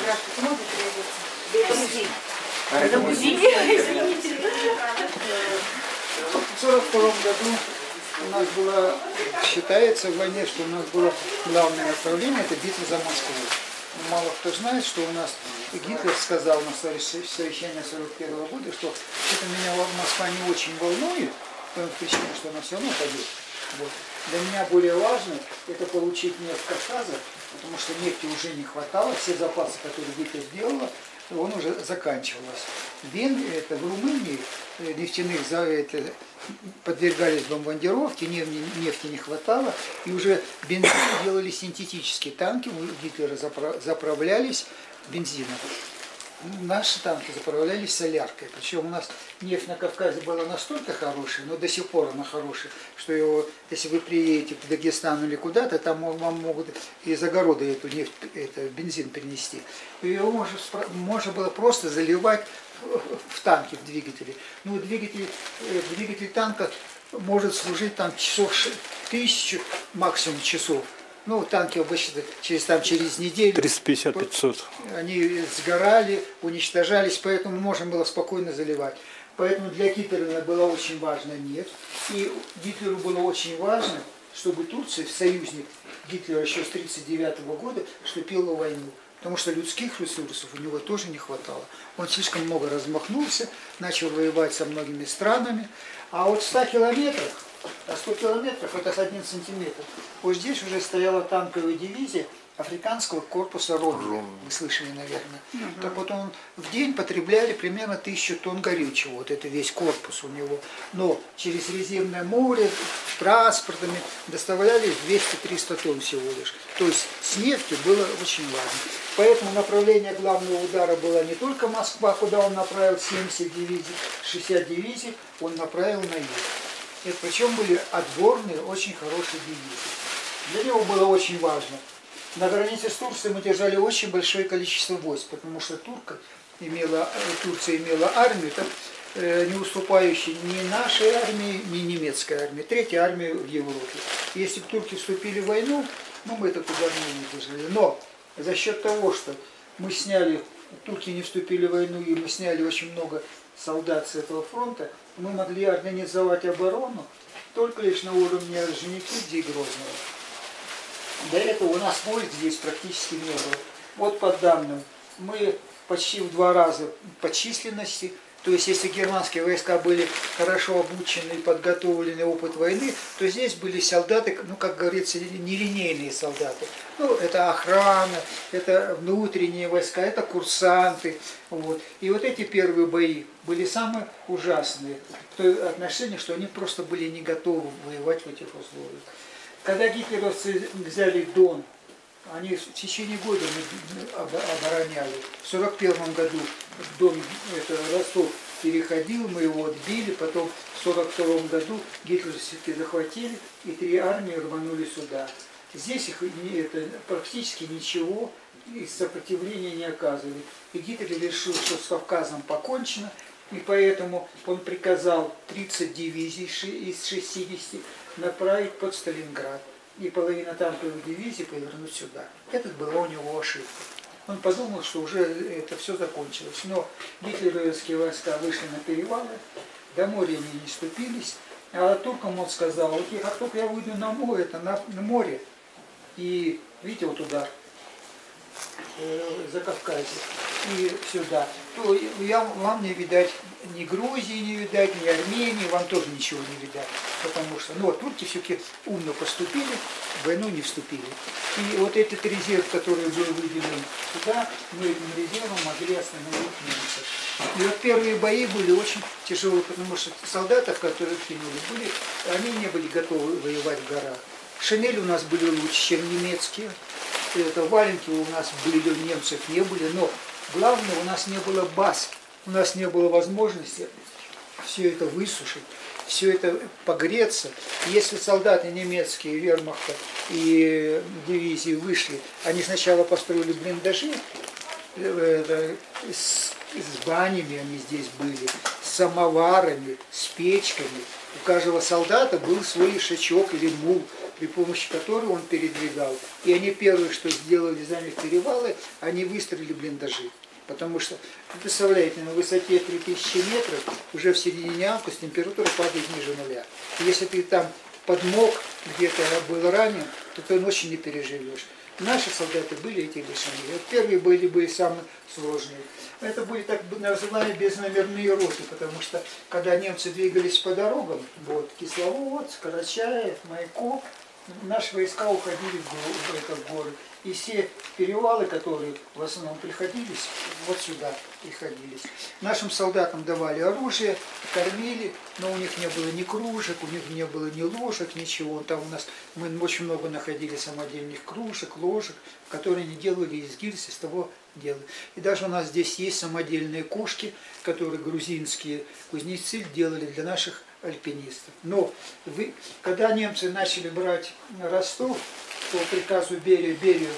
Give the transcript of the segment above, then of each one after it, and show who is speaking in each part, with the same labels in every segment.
Speaker 1: Здравствуйте, можно переодеться? Это музей. Извините.
Speaker 2: В 1942 году у нас было, считается в войне, что у нас было главное направление, это битва за Москву. Мало кто знает, что у нас Гитлер сказал на совещании 1941 года, что что-то меня Москва не очень волнует, по причине, что она все равно пойдет. Вот. Для меня более важно это получить нефть Кавказа, потому что нефти уже не хватало, все запасы, которые Гитлер сделала, он уже заканчивался. В Румынии нефтяных подвергались бомбардировке, нефти не хватало, и уже бензин делали синтетические танки, у Гитлера заправлялись бензином. Наши танки заправлялись соляркой, причем у нас нефть на Кавказе была настолько хорошая, но до сих пор она хорошая, что если вы приедете в Дагестан или куда-то, там вам могут из огорода эту нефть, бензин принести. Ее можно было просто заливать в танки, в двигатели. Ну, двигатель танка может служить там часов 1000 максимум часов. Ну, танки обычно через неделю.
Speaker 3: 350-500.
Speaker 2: Они сгорали, уничтожались, поэтому можно было спокойно заливать. Поэтому для Гитлера было очень важно нефть. И Гитлеру было очень важно, чтобы Турция, союзник Гитлера еще с 1939 года, вступила в войну. Потому что людских ресурсов у него тоже не хватало. Он слишком много размахнулся, начал воевать со многими странами. А вот в 100 километрах, 100 километров это 1 сантиметр. Вот здесь уже стояла танковая дивизия африканского корпуса Роми. Вы слышали, наверное. Так вот он в день потребляли примерно 1000 тонн горючего. Вот это весь корпус у него. Но через резервное море, транспортами доставляли 200-300 тонн всего лишь. То есть с нефтью было очень важно. Поэтому направление главного удара было не только Москва, куда он направил 70 дивизий, 60 дивизий, он направил на юг. И причем были отборные, очень хорошие дивизии. Для него было очень важно. На границе с Турцией мы держали очень большое количество войск, потому что Турция имела армию, не уступающую ни нашей армии, ни немецкой армии, третья армия в Европе. Если бы турки вступили в войну, мы этот удар не выдержали. Но за счет того, что турки не вступили в войну, и мы сняли очень много солдат с этого фронта, мы могли организовать оборону только лишь на уровне Орджоникидзе и Грозного. До этого у нас войск здесь практически не было. Вот по данным, мы почти в 2 раза по численности, то есть если германские войска были хорошо обучены и подготовлены, опыт войны, то здесь были солдаты, как говорится, нелинейные солдаты. Это охрана, это внутренние войска, это курсанты. Вот. И вот эти первые бои были самые ужасные в той отношении, что они просто были не готовы воевать в этих условиях. Когда гитлеровцы взяли Дон, они в течение года обороняли. В 1941 году Дон, Ростов переходил, мы его отбили, потом в 1942 году гитлеровцы захватили, и 3 армии рванули сюда. Здесь практически ничего из сопротивления не оказывали. И Гитлер решил, что с Кавказом покончено, и поэтому он приказал 30 дивизий из 60 направить под Сталинград. И половина танковых дивизий повернуть сюда. Это была у него ошибка. Он подумал, что уже это все закончилось. Но гитлеровские войска вышли на перевалы, до моря они не ступились. А туркам он сказал, как только я выйду на море, и видите, вот туда, за Кавказе, и сюда, то вам не видать ни Грузии, не видать, ни Армении, вам тоже ничего не видать. Потому что, турки все-таки умно поступили, в войну не вступили. И вот этот резерв, который был выделен сюда, мы этим резервом могли остановить немцев. И вот первые бои были очень тяжелые, потому что солдатов, которых кинули, они не были готовы воевать в горах. Шинели у нас были лучше, чем немецкие. Валенки у нас были, у немцев не были, но главное, у нас не было баз, у нас не было возможности все это высушить, все это погреться. Если солдаты немецкие, вермахта и дивизии вышли, они сначала построили блиндажи, с банями они здесь были, с самоварами, с печками. У каждого солдата был свой ишачок или мул, при помощи которой он передвигал. И они первые, что сделали, заняв перевалы, они выстроили блиндажи. Потому что, представляете, на высоте 3000 метров уже в середине августа температура падает ниже нуля. И если ты там подмок, где-то был ранен, то ты ночью не переживешь. Наши солдаты были эти лишения. Вот первые были самые сложные. Это были так называемые безномерные роты, потому что когда немцы двигались по дорогам, вот, Кисловодск, Карачаев, Майкоп, наши войска уходили в горы. И все перевалы, которые в основном приходились, вот сюда приходились. Нашим солдатам давали оружие, кормили, но у них не было ни кружек, у них не было ни ложек, ничего. Там у нас мы очень много находили самодельных кружек, ложек, которые они делали из гильз, из того делали. И даже у нас здесь есть самодельные кошки, которые грузинские кузнецы делали для наших альпинистов. Но когда немцы начали брать Ростов, по приказу Берию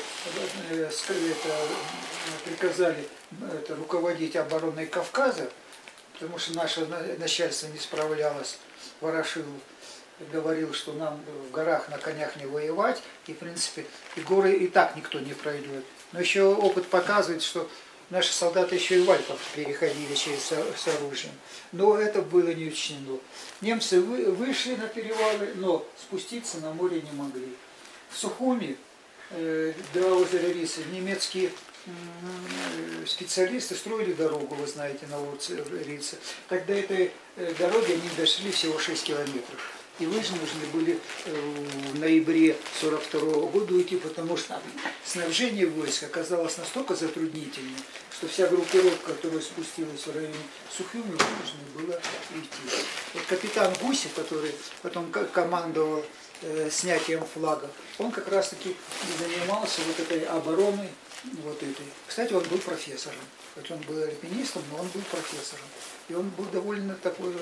Speaker 2: приказали руководить обороной Кавказа, потому что наше начальство не справлялось. Ворошилов говорил, что нам в горах на конях не воевать, и в принципе и горы и так никто не пройдет. Но еще опыт показывает, что наши солдаты еще и в Альпах переходили с оружием. Но это было не учтено. Немцы вышли на перевалы, но спуститься на море не могли. В Сухуми, до озера Риса, немецкие специалисты строили дорогу, вы знаете, на озере Риса. Так до этой дороги они дошли всего 6 километров. И вынуждены были в ноябре 1942 года уйти, потому что снабжение войск оказалось настолько затруднительным, что вся группировка, которая спустилась в районе Сухуми, вынуждена была уйти. Вот капитан Гусев, который потом командовал снятием флага, он как раз таки занимался вот этой обороной, вот этой. Кстати, он был профессором. Хоть он был альпинистом, но он был профессором. И он был довольно такой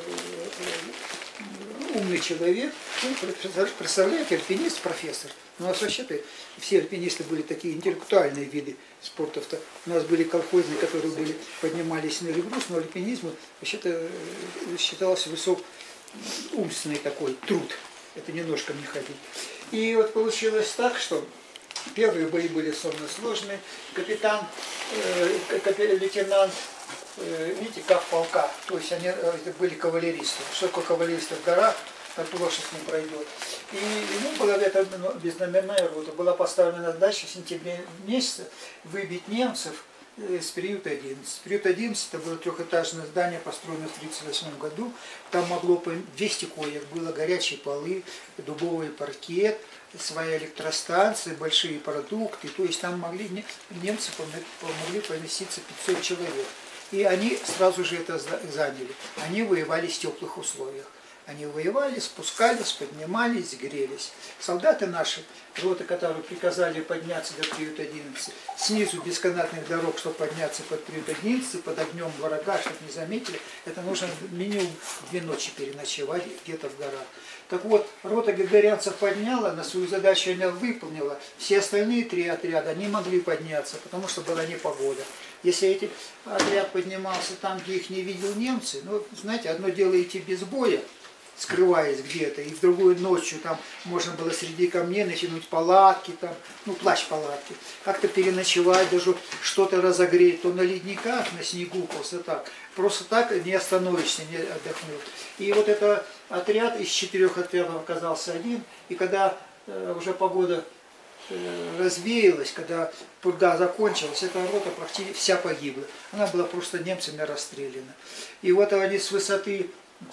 Speaker 2: умный человек. Представляете, альпинист, профессор. У нас вообще-то все альпинисты были такие интеллектуальные виды спортов-то. У нас были колхозные, которые поднимались на ребрус, но альпинизм вообще-то считался умственный такой труд. Это немножко не ходить. И вот получилось так, что первые бои были особенно сложные. Лейтенант, видите, как полка, то есть они были кавалеристы. Что такое кавалеристы в горах, так лошадь не пройдет. И ему была эта безномерная рота, была поставлена задача в сентябре месяце выбить немцев с приюта 11. Приют 11 это было трехэтажное здание, построенное в 1938 году. Там могло 200 коек, было горячие полы, дубовый паркет, своя электростанция, большие продукты. То есть там немцы могли поместиться 500 человек. И они сразу же это заняли. Они воевали в теплых условиях. Они воевали, спускались, поднимались, грелись. Солдаты наши, роты, которые приказали подняться до приюта 11, снизу без канатных дорог, чтобы подняться под приют 11, под огнем врага, чтобы не заметили, это нужно минимум 2 ночи переночевать где-то в горах. Так вот, рота гагарянцев подняла, на свою задачу она выполнила. Все остальные 3 отряда не могли подняться, потому что была непогода. Если этот отряд поднимался там, где их не видел немцы, ну, знаете, одно дело идти без боя, скрываясь где-то, и в другую ночью там можно было среди камней натянуть палатки, там, ну, плащ-палатки, как-то переночевать, даже что-то разогреть, то на ледниках, на снегу, просто так не остановишься, не отдохнешь. И вот этот отряд из 4 отрядов оказался один, и когда уже погода развеялась, когда пурга закончилась, эта рота практически вся погибла. Она была просто немцами расстреляна. И вот они с высоты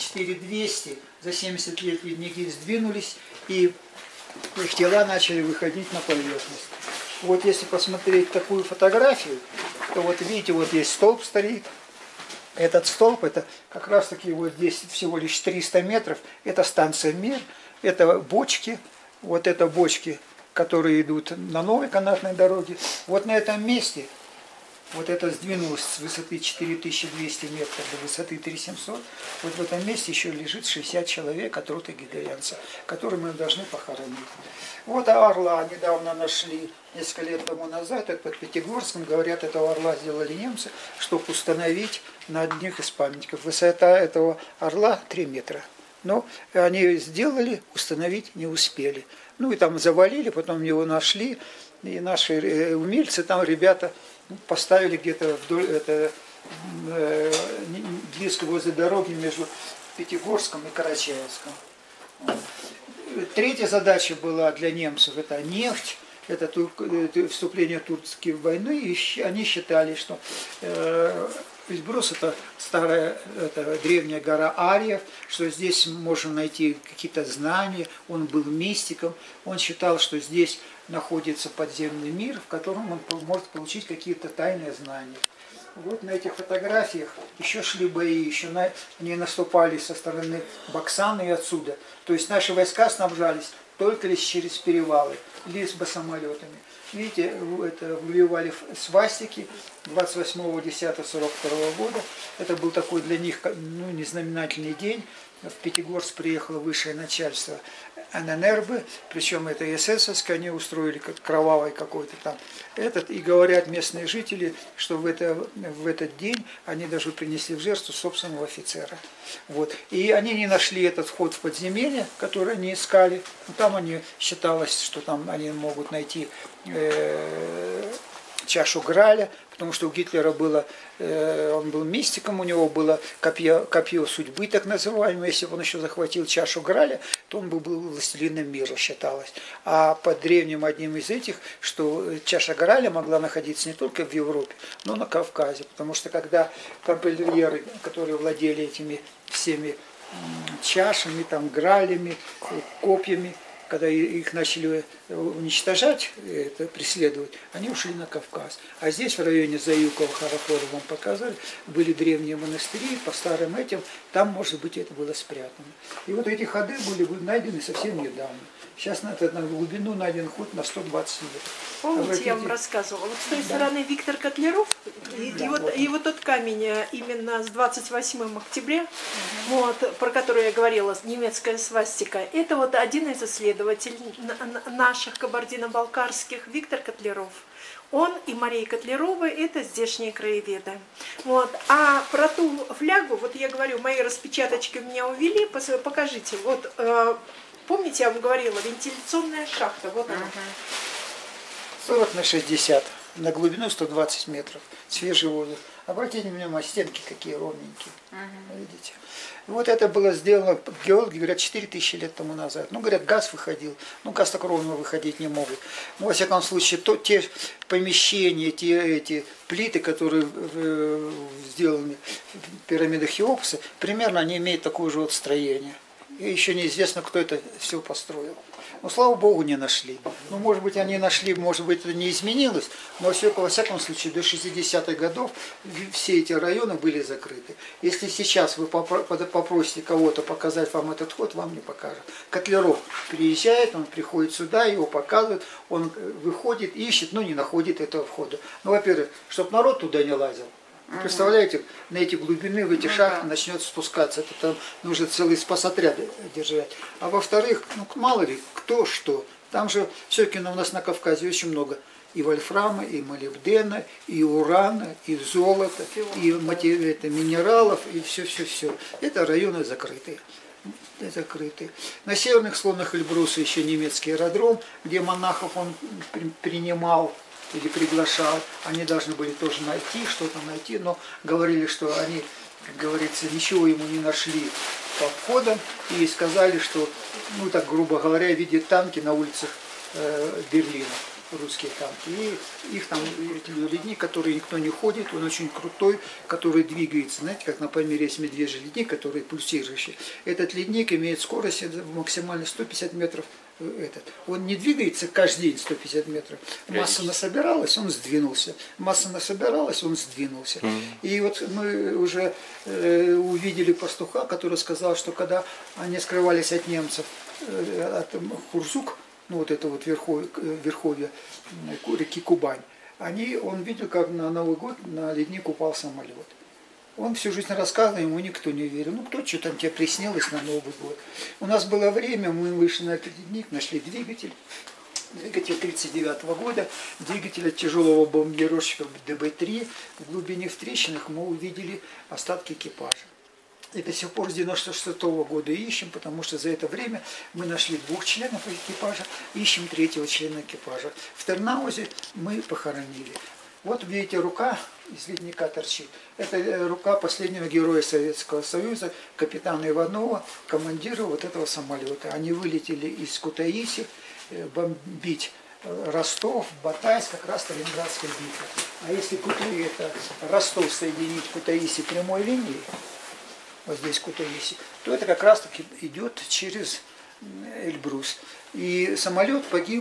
Speaker 2: 4200 за 70 лет ледники сдвинулись, и их тела начали выходить на поверхность. Вот если посмотреть такую фотографию, то вот видите, вот здесь столб стоит. Этот столб, это как раз таки вот здесь всего лишь 300 метров, это станция МИР, это бочки, вот это бочки, которые идут на новой канатной дороге. Вот на этом месте, вот это сдвинулось с высоты 4200 метров до высоты 3700, вот в этом месте еще лежит 60 человек от роты гагарянцев, которые мы должны похоронить. Вот орла недавно нашли, несколько лет тому назад, это под Пятигорском, говорят, этого орла сделали немцы, чтобы установить на одних из памятников. Высота этого орла 3 метра. Но они сделали, установить не успели. Ну и там завалили, потом его нашли. И наши умельцы, там ребята поставили где-то вдоль, близко возле дороги между Пятигорском и Карачаевском. Третья задача была для немцев – это нефть, это вступление Турции в войну. И они считали, что Эльбрус – это старая, это древняя гора ариев, что здесь можно найти какие-то знания. Он был мистиком, он считал, что здесь находится подземный мир, в котором он может получить какие-то тайные знания. Вот на этих фотографиях еще шли бои, еще они наступали со стороны Баксана и отсюда. То есть наши войска снабжались только лишь через перевалы, лишь самолетами. Видите, это воевали свастики 28.10.42 года. Это был такой для них незнаменательный день. В Пятигорск приехало высшее начальство ННРБ, причем это эсэсовское, они устроили кровавый какой-то там этот, и говорят местные жители, что в этот день они даже принесли в жертву собственного офицера. Вот. И они не нашли этот вход в подземелье, который они искали. Там считалось, что там они могут найти чашу Граля, потому что у Гитлера он был мистиком, у него было копье судьбы, так называемое. Если бы он еще захватил чашу Граля, то он бы был властелином мира, считалось. А по древним одним из этих, что чаша Граля могла находиться не только в Европе, но и на Кавказе. Потому что когда тамплиеры, которые владели этими всеми чашами, там, гралями, копьями, когда их начали уничтожать, преследовать, они ушли на Кавказ. А здесь, в районе Заюкова, Харафора, вам показали, были древние монастыри, по старым этим, там, может быть, это было спрятано. И вот эти ходы были найдены совсем недавно. Сейчас на глубину найден ход на 120 метров.
Speaker 1: Помните, я вам рассказывала, вот с той стороны Виктор Котляров, и вот тот камень именно с 28 октября, вот, про который я говорила, немецкая свастика, это вот один из исследователей наших кабардино-балкарских, Виктор Котляров. Он и Мария Котлярова – это здешние краеведы. Вот. А про ту флягу, вот я говорю, мои распечаточки меня увели, покажите, вот. Помните, я вам говорила, вентиляционная шахта, вот она.
Speaker 2: 40 на 60, на глубину 120 метров, свежий воздух. Обратите внимание, стенки какие ровненькие, видите. Вот это было сделано, геологи говорят, 4000 лет тому назад. Ну, говорят, газ выходил, ну, газ так ровно выходить не могут. Но, во всяком случае, те помещения, эти плиты, которые сделаны в пирамидах Хеопса, примерно они имеют такое же вот строение. И еще неизвестно, кто это все построил. Но, слава Богу, не нашли. Ну, может быть, они нашли, может быть, это не изменилось, но во всяком случае до 60-х годов все эти районы были закрыты. Если сейчас вы попросите кого-то показать вам этот ход, вам не покажут. Котляров приезжает, он приходит сюда, его показывают, он выходит, ищет, но не находит этого входа. Ну, во-первых, чтобы народ туда не лазил. Вы представляете, на эти глубины, в эти шахты начнет спускаться. Это там нужно целый спасотряд держать. А во-вторых, ну мало ли, кто что. Там же все-таки у нас на Кавказе очень много и вольфрама, и молибдена, и урана, и золота, и минералов, и все-все-все. Это районы закрытые. Закрытые. На северных склонах Эльбруса еще немецкий аэродром, где монахов он принимал или приглашал, они должны были тоже что-то найти, но говорили, что они, как говорится, ничего ему не нашли по входам и сказали, что, ну так грубо говоря, видят танки на улицах Берлина, русские танки, и их там ледник, который никто не ходит, он очень крутой, который двигается, знаете, как на Памире есть медвежий ледник, который пульсирующий. Этот ледник имеет скорость максимально 150 метров. Он не двигается каждый день 150 метров. Масса насобиралась, он сдвинулся. Масса насобиралась, он сдвинулся. И вот мы уже увидели пастуха, который сказал, что когда они скрывались от немцев, от Хурзук, ну вот это вот верховье реки Кубань, он видел, как на Новый год на ледник упал самолет. Он всю жизнь рассказывал, ему никто не верил. Ну, кто что там тебе приснилось на Новый год. У нас было время, мы вышли на этот ледник, нашли двигатель. Двигатель 1939 года, двигатель от тяжелого бомбардировщика ДБ-3. В глубине в трещинах мы увидели остатки экипажа. И до сих пор с 96-го года ищем, потому что за это время мы нашли 2 членов экипажа, ищем 3-го члена экипажа. В Тернаузе мы похоронили. Вот видите, рука из ледника торчит. Это рука последнего героя Советского Союза, капитана Иванова, командира вот этого самолета. Они вылетели из Кутаиси бомбить Ростов, Батайск, как раз Сталинградская битва. А если это Ростов соединить Кутаиси прямой линией, вот здесь Кутаиси, то это как раз таки идет через Эльбрус. И самолет погиб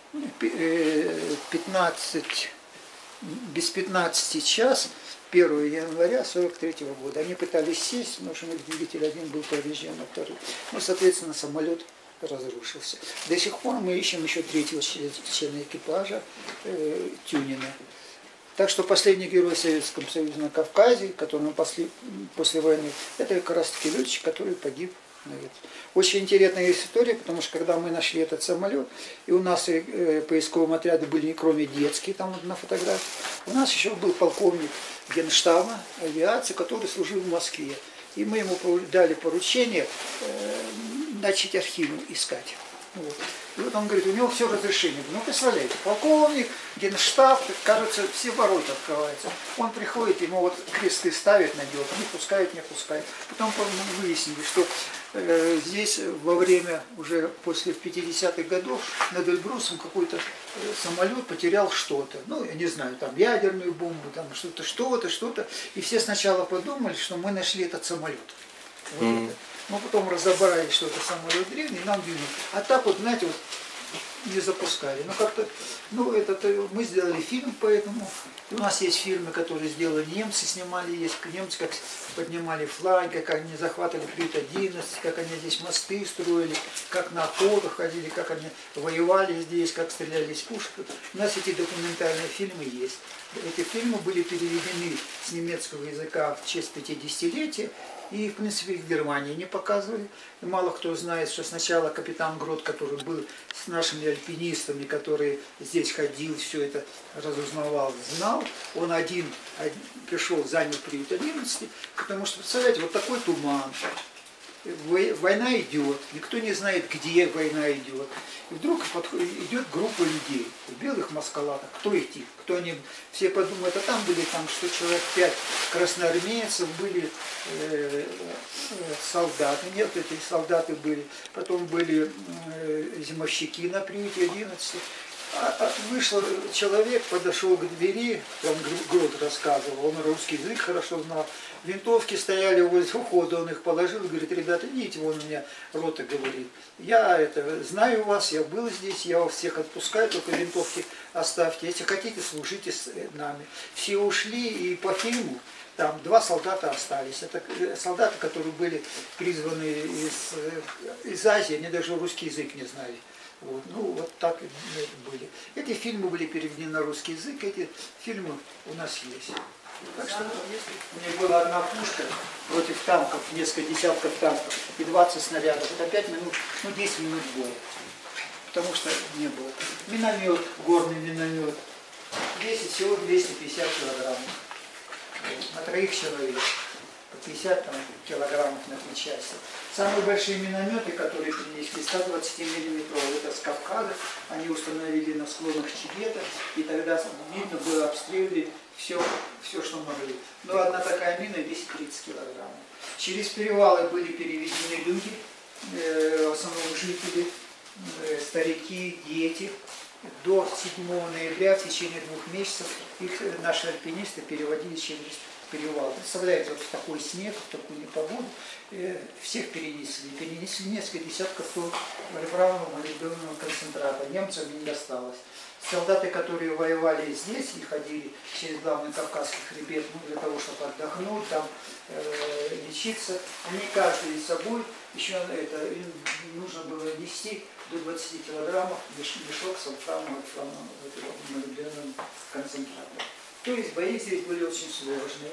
Speaker 2: без 15 час 1 января 1943 года. Они пытались сесть, потому что двигатель один был поврежден, а второй. Ну, соответственно, самолет разрушился. До сих пор мы ищем еще 3-го члена экипажа Тюнина. Так что последний герой Советского Союза на Кавказе, который после войны, это как раз таки летчик, который погиб. Очень интересная история, потому что когда мы нашли этот самолет, и у нас поисковым отряды были, кроме детские, там вот на фотографии, у нас еще был полковник Генштаба авиации, который служил в Москве. И мы ему дали поручение начать архивы искать. Вот. И вот он говорит, у него все разрешение. Ну, представляете, полковник, Генштаб, кажется, все ворота открываются. Он приходит, ему вот кресты ставит, найдет, не пускают, не пускают. Потом мы выяснили, что здесь во время, уже после 50-х годов, над Эльбрусом какой-то самолет потерял что-то. Ну, я не знаю, там ядерную бомбу, там что-то. И все сначала подумали, что мы нашли этот самолет. Вот это. Но потом разобрались, что это самолет древний, и нам двинули. А так вот, знаете, вот не запускали. Ну как-то, мы сделали фильм, поэтому у нас есть фильмы, которые сделали немцы, снимали, есть немцы, как поднимали флаги, как они захватывали Крит-11, как они здесь мосты строили, как на охоту ходили, как они воевали здесь, как стреляли из пушек. У нас эти документальные фильмы есть. Эти фильмы были переведены с немецкого языка в честь 50-летия. И, в принципе, в Германии не показывали. И мало кто знает, что сначала капитан Грот, который был с нашими альпинистами, который здесь ходил, все это разузнавал, знал, он один пришел, занял Крит-11, потому что, представляете, вот такой туман, война идет, никто не знает, где война идет. И вдруг идет группа людей в белых маскалатах. Кто эти? Кто они? Все подумают, а там были что человек 5 красноармейцев, были солдаты. Нет, эти солдаты были. Потом были зимовщики на приюте 11. Вышел человек, подошел к двери, там Грот рассказывал, он русский язык хорошо знал, винтовки стояли возле входа, он их положил и говорит, ребята, идите, вон у меня рота говорит, я знаю вас, я был здесь, я вас всех отпускаю, только винтовки оставьте, если хотите, служите с нами. Все ушли, и по фильму там 2 солдата остались. Это солдаты, которые были призваны из Азии, они даже русский язык не знали. Вот. Ну, вот так были. Эти фильмы были переведены на русский язык, эти фильмы у нас есть. Так что, у меня была одна пушка против танков, несколько десятков танков и 20 снарядов. Это 5 минут, 10 минут боя. Потому что не было. Миномет, горный миномет, весит всего 250 килограммов. На 3 человек. По 50 килограммов на части. Самые большие минометы, которые принесли, 120 миллиметров, это с Кавказа, они установили на склонах Чебета, и тогда видно было, обстреливали все, что могли. Но одна такая мина весит 30 килограммов. Через перевалы были переведены люди, в основном жители, старики, дети. До 7 ноября в течение 2 месяцев их наши альпинисты переводили через перевал. Представляете, вот в такой снег, в такую непогоду всех перенесли. Перенесли несколько десятков тонн вольфрамового молибденового концентрата. Немцам не досталось. Солдаты, которые воевали здесь и ходили через главный Кавказский хребет, для того, чтобы отдохнуть, там лечиться, они каждый с собой, еще им нужно было нести до 20 килограммов мешок с вольфрамовым молибденовым концентратом. То есть бои здесь были очень сложные.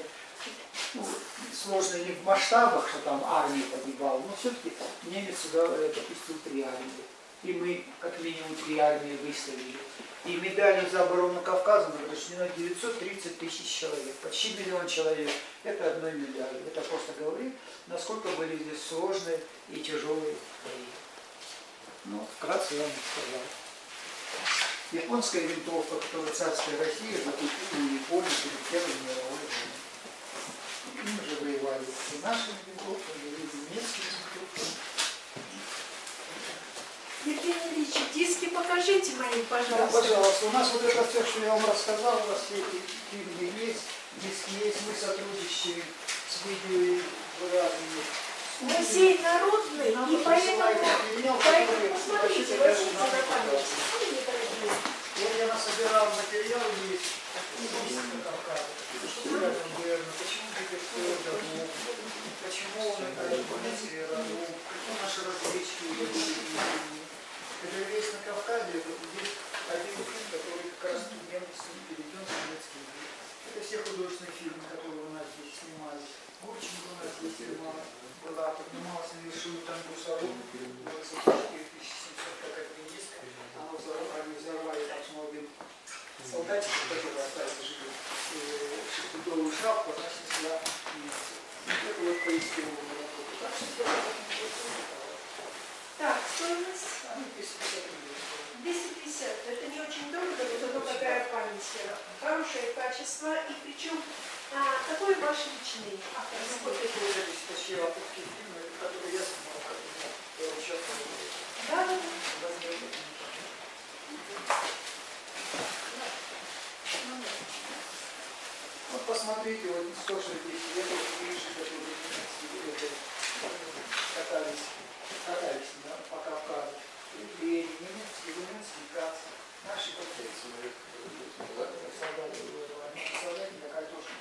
Speaker 2: Сложные не в масштабах, что там армия погибала, но все-таки немец сюда допустил 3 армии. И мы как минимум 3 армии выставили. И медалью за оборону Кавказа награждено 930 тысяч человек, почти 1 миллион человек. Это одной медалью. Это просто говорит, насколько были здесь сложные и тяжелые бои. Ну, вкратце я вам сказал. Японская винтовка, которую царская Россия закупила у Японии перед Первой мировой войной. Мы же воевали и нашими винтовками, и немецкими винтовками.
Speaker 1: Евгений Ильич, диски покажите мои, пожалуйста.
Speaker 2: Да, пожалуйста. У нас вот это все, что я вам рассказал, у нас все эти фильмы есть, диски есть, мы сотрудничаем с видео разными.
Speaker 1: Музей народный, и поэтому посмотрите, возьмите на память.
Speaker 2: Вот я насобирал материал, есть на Кавказе. Почему Петербург, почему он это Японский родов, почему наши разведчики уехали. Это весь на Кавказе, вот здесь один фильм, который как раз перейден в немецкий язык. Это все художественные фильмы, которые у нас здесь снимались. Гурченко у нас здесь была, поднималась на вершину Тангусару, 24700 какая-то диска, она взорвали автомобиль солдатики, которые остались живы, шестидолларовую шапку, она снесла немцев. Это вот поискивала работу. Так что
Speaker 1: Так, стоимость? 250. Это не очень дорого, но зато такая память. Хорошее качество. И причем, какой ваш личный автор?
Speaker 2: Такие авторские фильмы, которые я снимал, я участвовал.
Speaker 1: Да.
Speaker 2: Вот посмотрите, вот 160 лет, ближе, которые катались да, по Кавказу. Евреи, немецкие, румынские, кацы. Наши солдаты, такая тоже